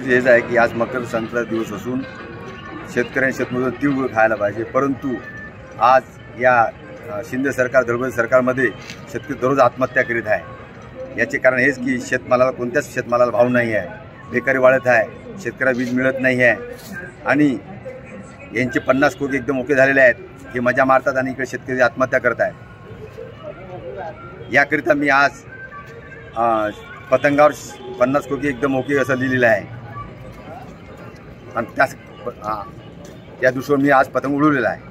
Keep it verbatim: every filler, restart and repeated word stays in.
वस्तुस्थिती हेच आहे की आज मकर संक्रांत दिवस असून शेतकऱ्यांनी शेतमजूर तिळगुळ खायला पाहिजे, परंतु आज या शिंदे सरकार दळबळ सरकारमध्ये शेतकरी दररोज आत्महत्या करीत आहे। याचे कारण हेच की शेतमालाला कोणत्याच शेतमालाला भाव नाही आहे, बेकारी वाढत आहे, शेतकऱ्याला वीज मिळत नाही आहे आणि यांचे पन्नास कोटी एकदम ओके झालेले आहेत, हे मजा मारतात आणि इकडे शेतकरी आत्महत्या करत आहेत। याकरिता मी आज पतंगावर पन्नास कोटी एकदम ओके असं लिहिलेलं आहे आणि त्याच त्या दिवसावर मी आज पतंग उडवलेला आहे।